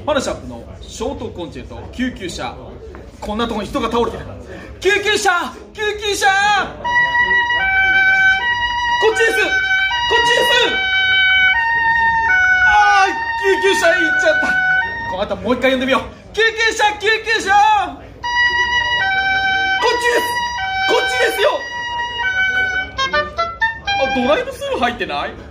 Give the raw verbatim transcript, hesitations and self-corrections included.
パナシャップのショートコンチェルト救急車。こんなとこに人が倒れてる。救急車救急車、こっちですこっちです。あー、救急車行っちゃった。この後もう一回呼んでみよう。救急車救急車、こっちですこっちですよ。あ、ドライブスルー入ってない？